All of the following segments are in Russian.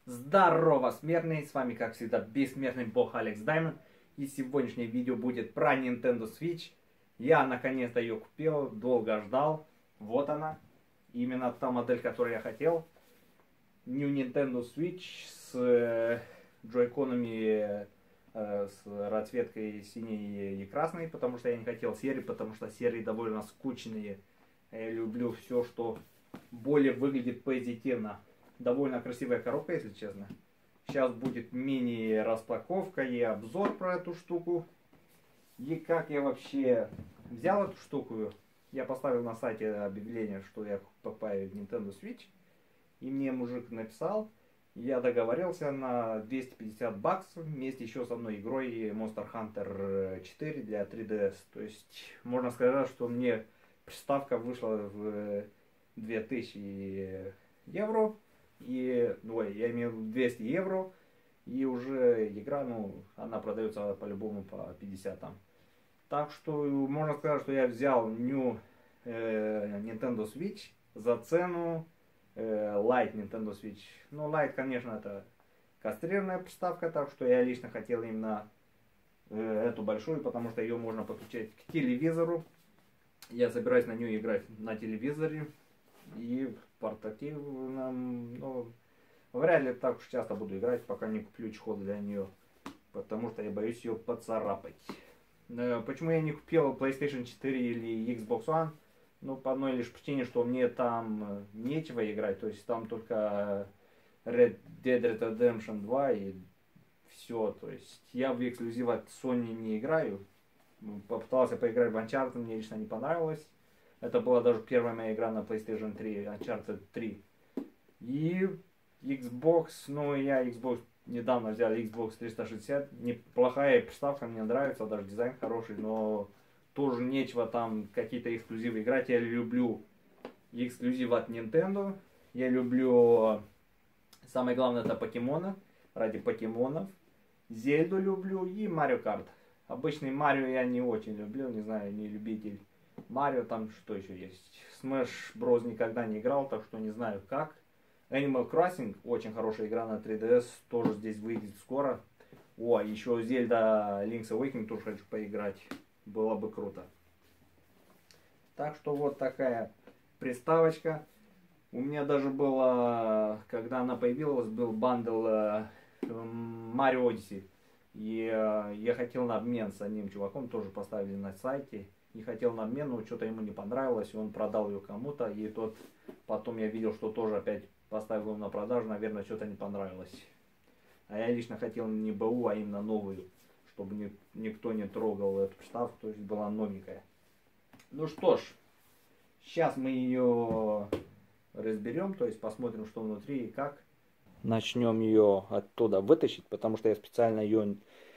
Здорово, смертные! С вами, как всегда, бессмертный бог Алекс Даймонд. И сегодняшнее видео будет про Nintendo Switch. Я наконец-то ее купил, долго ждал. Вот она. Именно та модель, которую я хотел. New Nintendo Switch с джойконами с расцветкой синей и красной, потому что я не хотел серии, потому что серии довольно скучные. Я люблю все, что более выглядит позитивно. Довольно красивая коробка, если честно. Сейчас будет мини-распаковка и обзор про эту штуку. И как я вообще взял эту штуку. Я поставил на сайте объявление, что я покупаю Nintendo Switch. И мне мужик написал. Я договорился на 250 баксов вместе еще с одной игрой Monster Hunter 4 для 3DS. То есть можно сказать, что мне приставка вышла в 2000 евро. Я имею в виду 200 евро. И уже игра, она продается по-любому по 50 там. Так что можно сказать, что я взял New Nintendo Switch за цену Lite Nintendo Switch. Lite, конечно, это кастрированная приставка, так что я лично хотел именно эту большую, потому что ее можно подключать к телевизору. Я собираюсь на нее играть на телевизоре и в портативном, вряд ли так уж часто буду играть, пока не куплю чехол для нее, потому что я боюсь ее поцарапать. Почему я не купил PlayStation 4 или Xbox One? По одной лишь причине, что мне там нечего играть, то есть там только Red Dead Redemption 2 и все, то есть я в эксклюзив от Sony не играю. Попытался поиграть в Uncharted, мне лично не понравилось. Это была даже первая моя игра на PlayStation 3, Uncharted 3. И Xbox, я Xbox недавно взял Xbox 360. Неплохая приставка, мне нравится, даже дизайн хороший, но тоже нечего там какие-то эксклюзивы играть. Я люблю эксклюзивы от Nintendo. Я люблю, самое главное, это покемоны. Ради покемонов. Зельду люблю и Марио Карт. Обычный Марио я не очень люблю, не знаю, не любитель Марио, там что еще есть. Smash Bros. Никогда не играл, так что не знаю как. Animal Crossing, очень хорошая игра на 3DS, тоже здесь выйдет скоро. Еще Зельда Link's Awakening тоже хочу поиграть, было бы круто. Так что вот такая приставочка. У меня даже было, когда она появилась, был бандл Mario Odyssey. И я хотел на обмен с одним чуваком, тоже поставили на сайте. И хотел на обмен, но что-то ему не понравилось, и он продал ее кому-то. И тот, потом я видел, что тоже опять поставил его на продажу, наверное, что-то не понравилось. А я лично хотел не БУ, а именно новую, чтобы никто не трогал эту приставку, то есть была новенькая. Ну что ж, сейчас мы ее разберем, то есть посмотрим, что внутри и как. Начнем ее оттуда вытащить, потому что я специально ее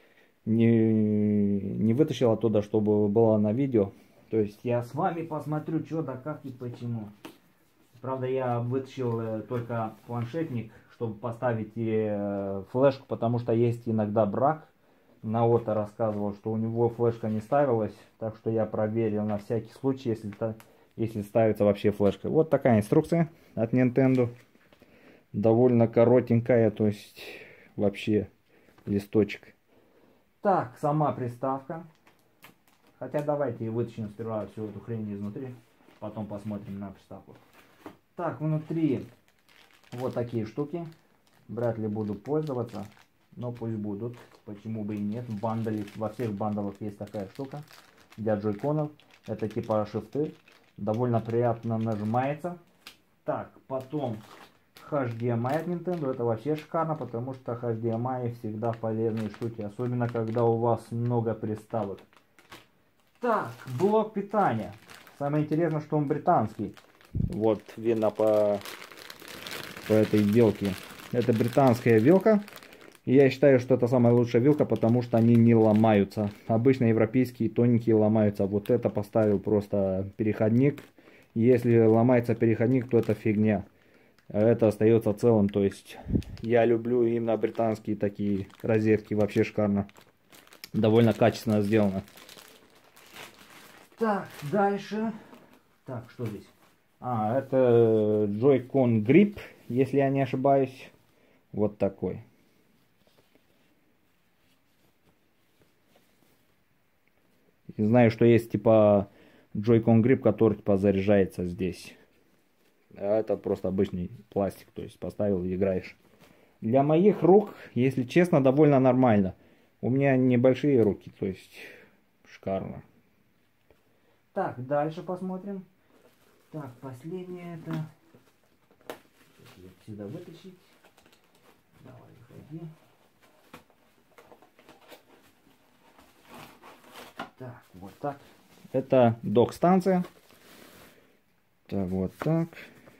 не вытащил оттуда, чтобы было на видео. То есть я с вами посмотрю, что да как и почему. Правда, я вытащил только планшетник, чтобы поставить флешку, потому что есть иногда брак. Наота рассказывал, что у него флешка не ставилась, так что я проверил на всякий случай, если ставится вообще флешка. Вот такая инструкция от Nintendo. Довольно коротенькая, то есть вообще листочек. Так, сама приставка. Хотя давайте вытащим сперва всю эту хрень изнутри, потом посмотрим на приставку. Так, внутри вот такие штуки. Вряд ли буду пользоваться, но пусть будут. Почему бы и нет. В бандле, во всех бандлах есть такая штука для джойконов. Это типа шифты. Довольно приятно нажимается. Так, потом HDMI от Nintendo. Это вообще шикарно, потому что HDMI всегда полезные штуки. Особенно, когда у вас много приставок. Так, блок питания. Самое интересное, что он британский. Вот видно по этой вилке. Это британская вилка. И я считаю, что это самая лучшая вилка, потому что они не ломаются. Обычно европейские тоненькие ломаются. Вот это поставил просто переходник. Если ломается переходник, то это фигня. А это остается целым. То есть я люблю именно британские такие розетки. Вообще шикарно. Довольно качественно сделано. Так, дальше. Так, что здесь? Это Joy-Con Grip, если я не ошибаюсь. Вот такой. И знаю, что есть типа Joy-Con Grip, который типа заряжается здесь. А это просто обычный пластик, то есть поставил и играешь. Для моих рук, если честно, довольно нормально. У меня небольшие руки, то есть шикарно. Так, дальше посмотрим. Так, последнее это... Сюда вытащить. Давай, выходи. Так, вот так. Это док-станция. Так, вот так.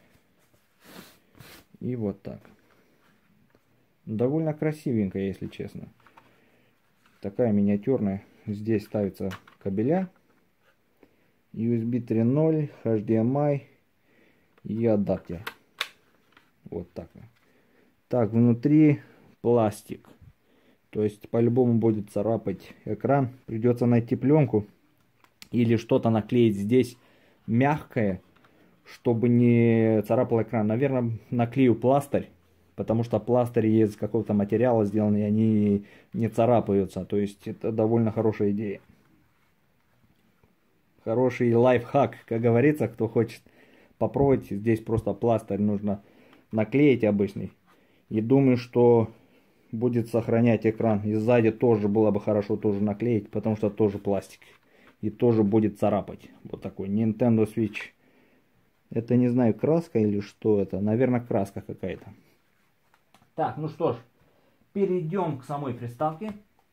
И вот так. Довольно красивенькая, если честно. Такая миниатюрная. Здесь ставятся кабеля. USB 3.0, HDMI и адаптер. Вот так. Так, внутри пластик. То есть по-любому будет царапать экран. Придется найти пленку или что-то наклеить здесь мягкое, чтобы не царапал экран. Наверное, наклею пластырь, потому что пластырь из какого-то материала сделан, и они не царапаются. То есть это довольно хорошая идея. Хороший лайфхак, как говорится, кто хочет попробовать. Здесь просто пластырь нужно наклеить обычный. И думаю, что будет сохранять экран. И сзади тоже было бы хорошо тоже наклеить, потому что тоже пластик. И тоже будет царапать. Вот такой Nintendo Switch. Это не знаю, краска или что это. Наверное, краска какая-то. Так, ну что ж. Перейдем к самой приставке.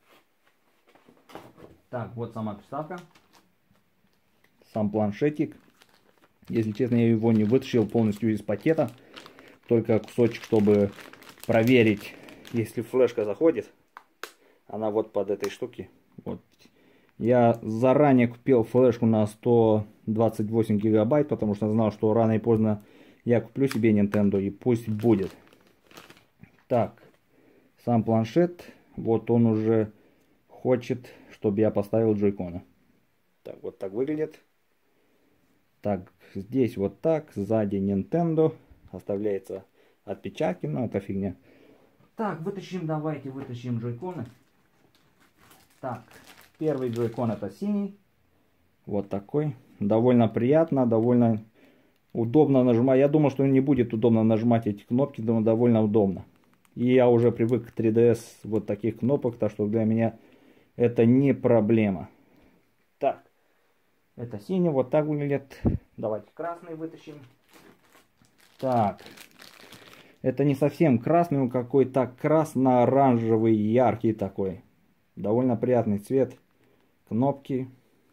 Так, вот сама приставка. Сам планшетик. Если честно, я его не вытащил полностью из пакета. Только кусочек, чтобы проверить, если флешка заходит. Она вот под этой штуки. Вот. Я заранее купил флешку на 128 гигабайт, потому что знал, что рано и поздно я куплю себе Nintendo, и пусть будет. Так, сам планшет, вот он уже хочет, чтобы я поставил джойконы. Так, вот так выглядит. Так, здесь вот так, сзади Nintendo, оставляется отпечатки, но это фигня. Так, давайте вытащим джойконы. Так. Первый джойкон это синий. Вот такой. Довольно приятно, довольно удобно нажимать. Я думал, что не будет удобно нажимать эти кнопки, но довольно удобно. И я уже привык к 3DS вот таких кнопок, так что для меня это не проблема. Так. Это синий, вот так выглядит. Давайте красный вытащим. Так. Это не совсем красный, он какой-то красно-оранжевый, яркий такой. Довольно приятный цвет. Кнопки.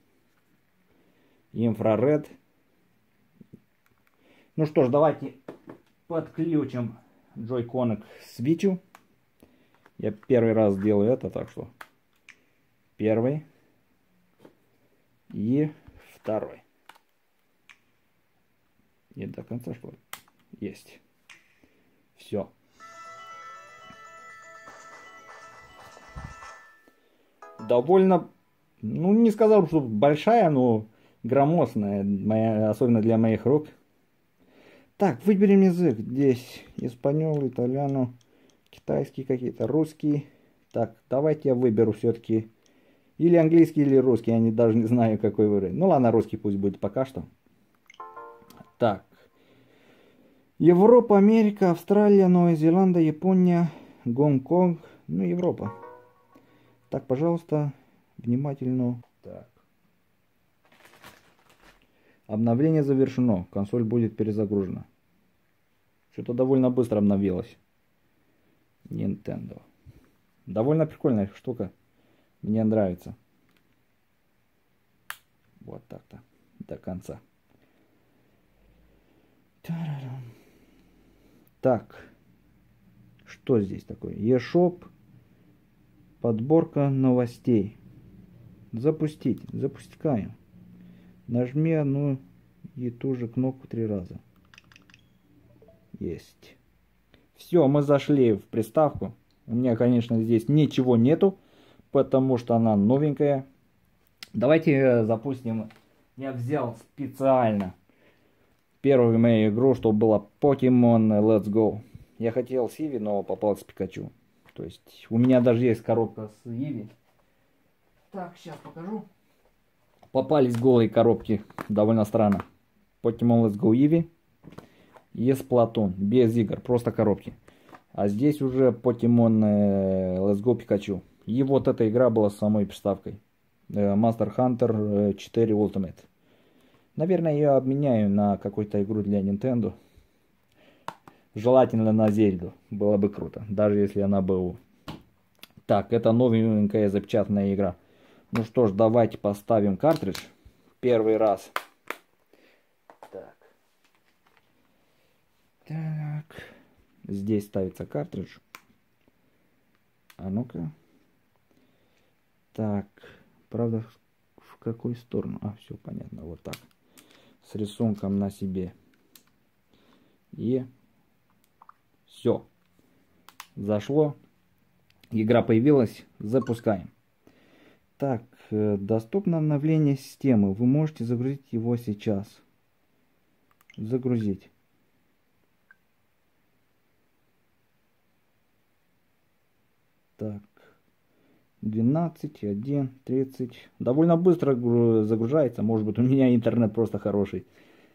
Инфраред. Ну что ж, давайте подключим джойконы к свитчу. Я первый раз делаю это, так что первый и второй. Не до конца, что ли? Есть. Все. Довольно, ну не сказал, что большая, но громоздкая, особенно для моих рук. Так, выберем язык. Здесь испаньол, итальяно, китайский какие-то, русский. Так, давайте я выберу все-таки или английский, или русский. Я даже не знаю, какой выбрать. Ну ладно, русский пусть будет пока что. Так. Европа, Америка, Австралия, Новая Зеландия, Япония, Гонконг. Ну, Европа. Так, пожалуйста, внимательно. Так. Обновление завершено. Консоль будет перезагружена. Что-то довольно быстро обновилось. Nintendo. Довольно прикольная штука. Мне нравится. Вот так-то. До конца. Так. Что здесь такое? eShop. Подборка новостей. Запустить. Запускаем. Нажми одну и ту же кнопку 3 раза. Есть. Все, мы зашли в приставку. У меня, конечно, здесь ничего нету, потому что она новенькая. Давайте запустим. Я взял специально первую мою игру, чтобы была Pokemon Let's Go. Я хотел с Иви, но попался Пикачу. То есть у меня даже есть коробка с Иви. Так, сейчас покажу. Попались голые коробки. Довольно странно. Pokemon Let's Go Eevee и Splatoon. Без игр, просто коробки. А здесь уже Pokemon Let's Go Pikachu. И вот эта игра была с самой приставкой. Monster Hunter 4 Ultimate. Наверное, я обменяю на какую-то игру для Nintendo. Желательно на Зельду. Было бы круто. Даже если она БУ. Так, это новенькая запечатанная игра. Ну что ж, давайте поставим картридж. Первый раз. Так. Так. Здесь ставится картридж. А ну-ка. Так. Правда, в какую сторону? А, все понятно. Вот так. С рисунком на себе. И все. Зашло. Игра появилась. Запускаем. Так, доступно обновление системы. Вы можете загрузить его сейчас. Загрузить. Так. 12, 1, 30. Довольно быстро загружается. Может быть, у меня интернет просто хороший.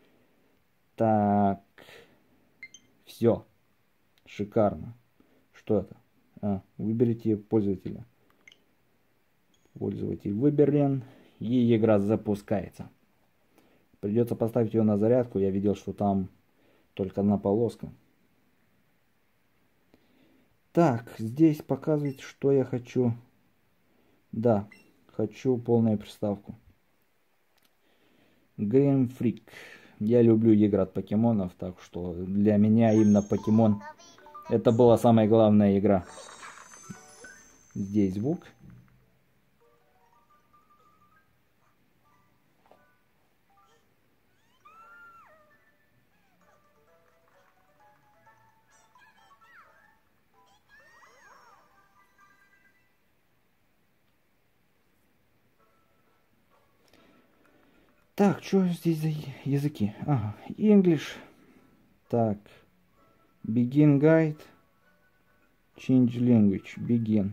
Так. Все. Шикарно. Что это? Выберите пользователя. Пользователь выберен. И игра запускается. Придется поставить ее на зарядку. Я видел, что там только одна полоска. Так, здесь показывает, что я хочу. Да, хочу полную приставку. Game Freak. Я люблю игры от покемонов, так что для меня именно покемон это была самая главная игра. Здесь звук. Так, что здесь за языки? Ага, English. Так, Begin Guide. Change Language. Begin.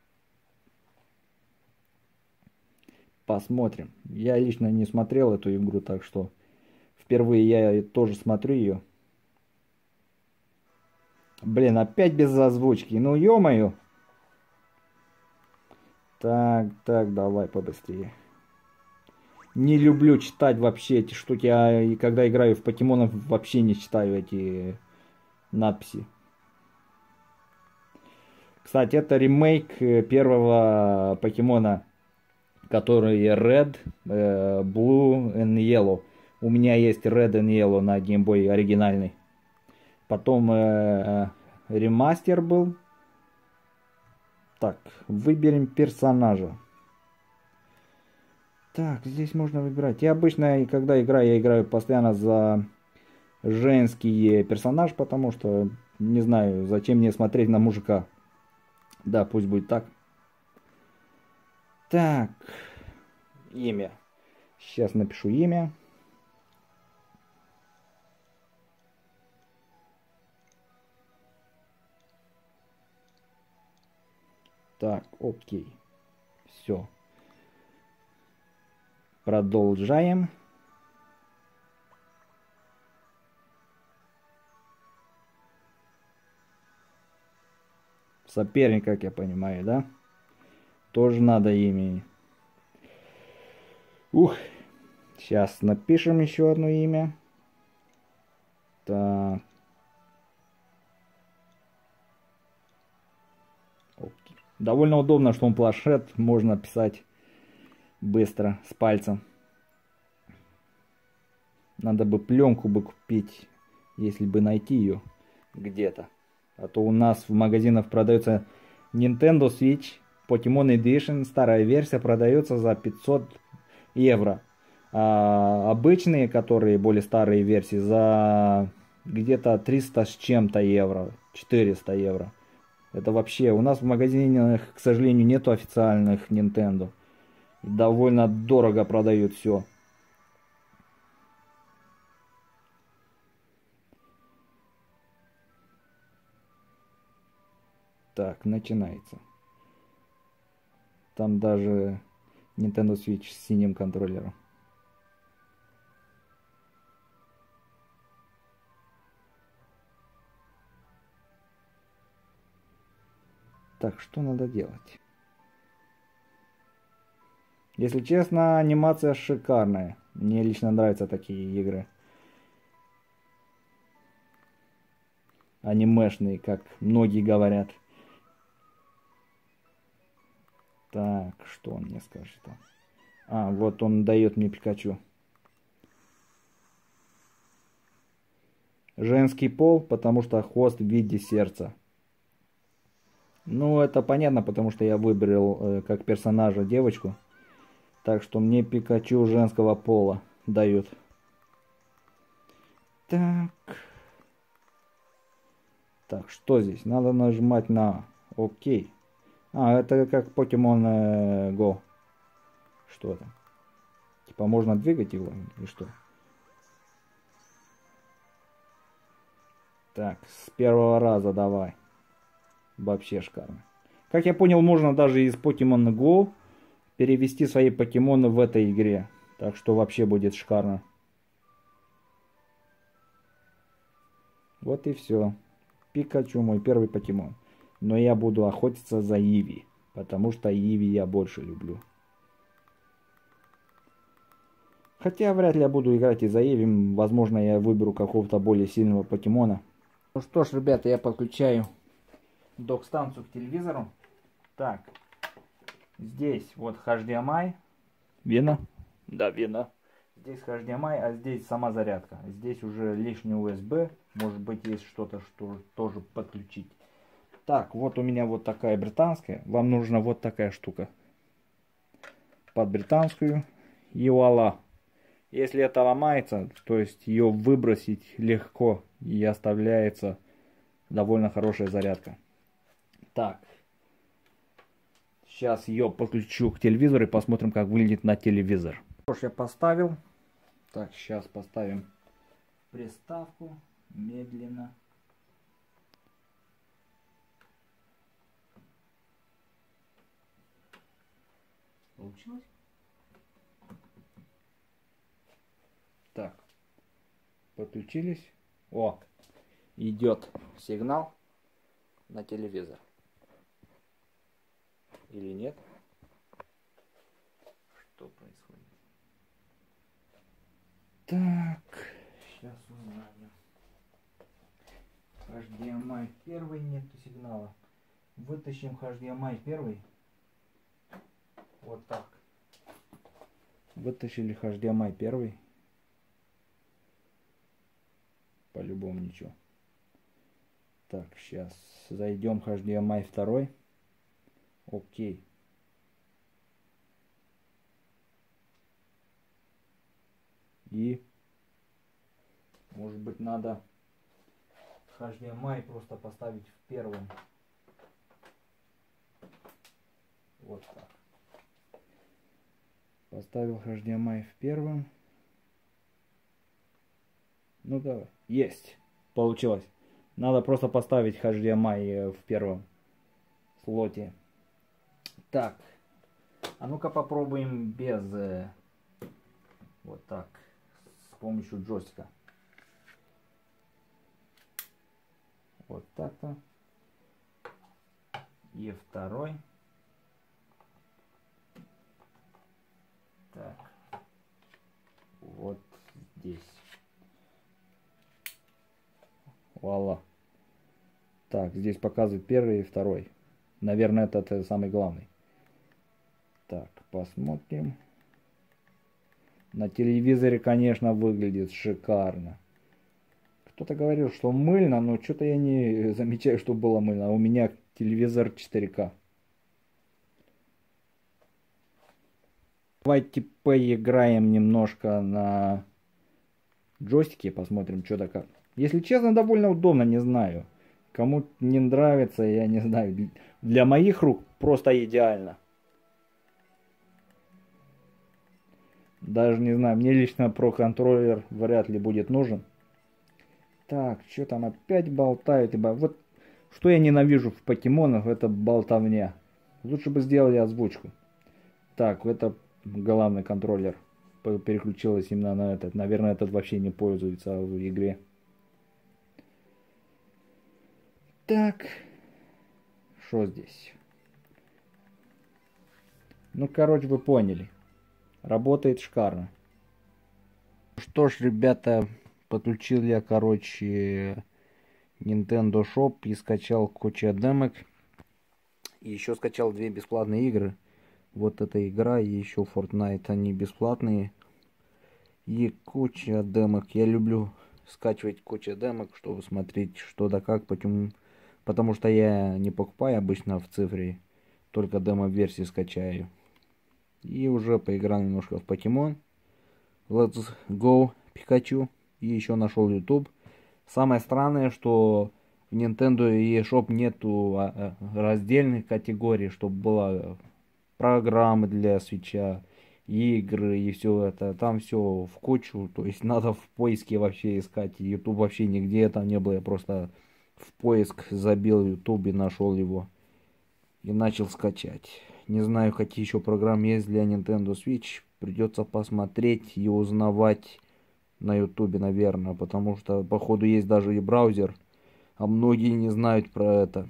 Посмотрим. Я лично не смотрел эту игру, так что впервые я тоже смотрю ее. Блин, опять без озвучки. Ну, ё-моё. Так, давай побыстрее. Не люблю читать вообще эти штуки, и когда играю в покемонов, вообще не читаю эти надписи. Кстати, это ремейк первого покемона, который Red, Blue and Yellow. У меня есть Red and Yellow на Game Boy оригинальный. Потом ремастер был. Так, выберем персонажа. Так, здесь можно выбирать. Я обычно, когда играю, я играю постоянно за женский персонаж, потому что не знаю, зачем мне смотреть на мужика. Да, пусть будет так. Так, имя. Сейчас напишу имя. Так, окей. Все. Продолжаем. Соперник, как я понимаю, да? Тоже надо имя. Ух. Сейчас напишем еще одно имя. Так. Окей. Довольно удобно, что он планшет. Можно писать быстро, с пальцем. Надо бы пленку бы купить, если бы найти ее где-то. А то у нас в магазинах продается Nintendo Switch Pokemon Edition. Старая версия продается за 500 евро. А обычные, которые более старые версии, за где-то 300 с чем-то евро. 400 евро. Это вообще, у нас в магазинах, к сожалению, нету официальных Nintendo. Довольно дорого продают все. Так, начинается. Там даже Nintendo Switch с синим контроллером. Так, что надо делать? Если честно, анимация шикарная. Мне лично нравятся такие игры. Анимешные, как многие говорят. Так, что он мне скажет? А, вот он дает мне Пикачу. Женский пол, потому что хвост в виде сердца. Ну, это понятно, потому что я выбрал как персонажа девочку. Так что мне Пикачу женского пола дают. Так. Так, что здесь? Надо нажимать на ОК. А, это как Pokemon Go. Что это? Типа можно двигать его или что? Так, с первого раза давай. Вообще шикарно. Как я понял, можно даже из Pokemon Go перевести свои покемоны в этой игре. Так что вообще будет шикарно. Вот и все. Пикачу мой первый покемон. Но я буду охотиться за Иви. Потому что Иви я больше люблю. Хотя вряд ли я буду играть из-за Иви. Возможно, я выберу какого-то более сильного покемона. Ну что ж, ребята, я подключаю док-станцию к телевизору. Так. Здесь вот HDMI. Видно? Да, видно. Здесь HDMI, а здесь сама зарядка. Здесь уже лишний USB. Может быть, есть что-то, что тоже подключить. Так, вот у меня вот такая британская. Вам нужна вот такая штука. Под британскую. И вуаля. Если это ломается, то есть ее выбросить легко. И оставляется довольно хорошая зарядка. Так. Сейчас ее подключу к телевизору и посмотрим, как выглядит на телевизор. Что ж, я поставил. Так, сейчас поставим приставку медленно. Получилось? Так, подключились. О, идет сигнал на телевизор. Или нет? Что происходит? Так, сейчас узнаем. HDMI первый, нету сигнала. Вытащим HDMI первый. Вот так. Вытащили HDMI первый. По-любому ничего. Так, сейчас зайдем HDMI второй. Окей. И может быть надо HDMI просто поставить в первом. Вот так. Поставил HDMI в первом. Ну давай. Есть. Получилось. Надо просто поставить HDMI в первом слоте. Так. А ну-ка попробуем без... вот так. С помощью джойстика. Вот так-то. И второй. Так. Вот здесь. Вуаля. Так, здесь показывает первый и второй. Наверное, это самый главный. Так, посмотрим. На телевизоре, конечно, выглядит шикарно. Кто-то говорил, что мыльно, но что-то я не замечаю, что было мыльно. А у меня телевизор 4К. Давайте поиграем немножко на джойстике, посмотрим, что да как. Если честно, довольно удобно, не знаю. Кому не нравится, я не знаю. Для моих рук просто идеально. Даже не знаю, мне лично Pro контроллер вряд ли будет нужен. Так, что там опять болтают? Вот Что я ненавижу в покемонах, это болтовня. Лучше бы сделали озвучку. Так, это главный контроллер. Переключилась именно на этот. Наверное, этот вообще не пользуется в игре. Так. Что здесь? Ну, короче, вы поняли. Работает шикарно. Что ж, ребята, подключил я, короче, Nintendo Shop и скачал кучу демок. И еще скачал 2 бесплатные игры. Вот эта игра и еще Fortnite, они бесплатные. И куча демок. Я люблю скачивать кучу демок, чтобы смотреть что да как. Потому что я не покупаю обычно в цифре, только демо-версии скачаю. И уже поиграл немножко в покемон. Let's Go Pikachu. И еще нашел YouTube. Самое странное, что в Nintendo eShop нету раздельных категорий, чтобы была программы для свитча, игры и все это. Там все в кучу. То есть надо в поиске вообще искать. YouTube вообще нигде там не было. Я просто в поиск забил YouTube и нашел его. И начал скачать. Не знаю, какие еще программы есть для Nintendo Switch. Придется посмотреть и узнавать на YouTube, наверное. Потому что, походу, есть даже и браузер. А многие не знают про это.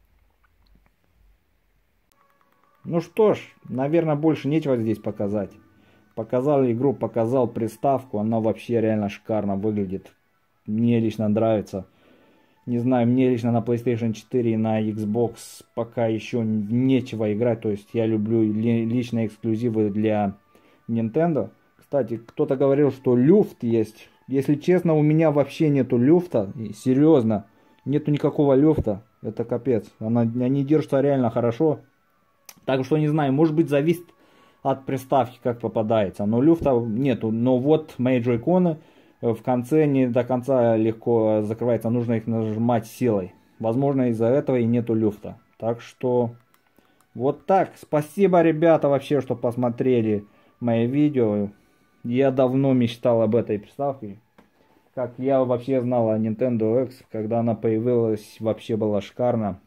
Ну что ж, наверное, больше нечего здесь показать. Показал игру, показал приставку. Она вообще реально шикарно выглядит. Мне лично нравится. Не знаю, мне лично на PlayStation 4 и на Xbox пока еще нечего играть. То есть я люблю личные эксклюзивы для Nintendo. Кстати, кто-то говорил, что люфт есть. Если честно, у меня вообще нету люфта. Серьезно, нету никакого люфта. Это капец. Они держатся реально хорошо. Так что не знаю, может быть зависит от приставки, как попадается. Но люфта нету. Но вот мои джойконы в конце не до конца легко закрывается. Нужно их нажимать силой. Возможно, из-за этого и нету люфта. Так что вот так. Спасибо, ребята, вообще, что посмотрели мои видео. Я давно мечтал об этой приставке. Как я вообще знал о Nintendo X, когда она появилась, вообще была шикарна.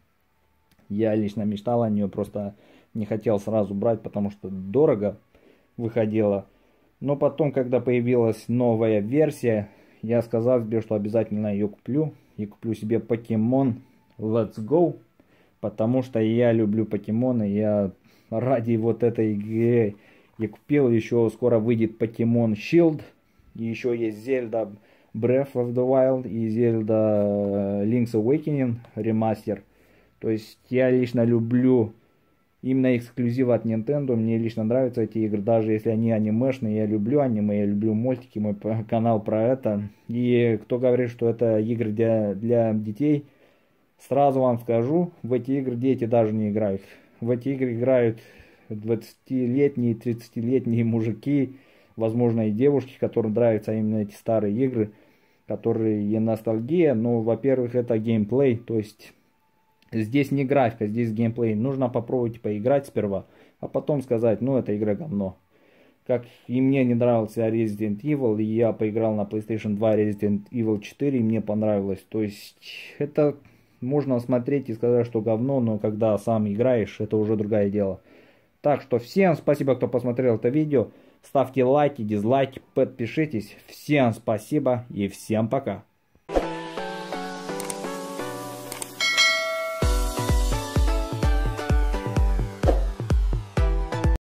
Я лично мечтал о нее, просто не хотел сразу брать, потому что дорого выходило. Но потом, когда появилась новая версия, я сказал себе, что обязательно ее куплю. И куплю себе Pokemon Let's Go. Потому что я люблю покемоны. Я ради вот этой игры я купил. Еще скоро выйдет Pokemon Shield. И еще есть Zelda Breath of the Wild и Zelda Link's Awakening ремастер. То есть я лично люблю именно эксклюзивы от Nintendo. Мне лично нравятся эти игры, даже если они анимешные. Я люблю аниме, я люблю мультики, мой канал про это. И кто говорит, что это игры для детей, сразу вам скажу, в эти игры дети даже не играют. В эти игры играют 20-летние, 30-летние мужики, возможно и девушки, которым нравятся именно эти старые игры, которые ностальгия. Но, во-первых, это геймплей, то есть здесь не графика, здесь геймплей. Нужно попробовать поиграть сперва, а потом сказать, ну, эта игра говно. Как и мне не нравился Resident Evil, и я поиграл на PlayStation 2 Resident Evil 4, и мне понравилось. То есть, это можно смотреть и сказать, что говно, но когда сам играешь, это уже другое дело. Так что всем спасибо, кто посмотрел это видео. Ставьте лайки, дизлайки, подпишитесь. Всем спасибо и всем пока.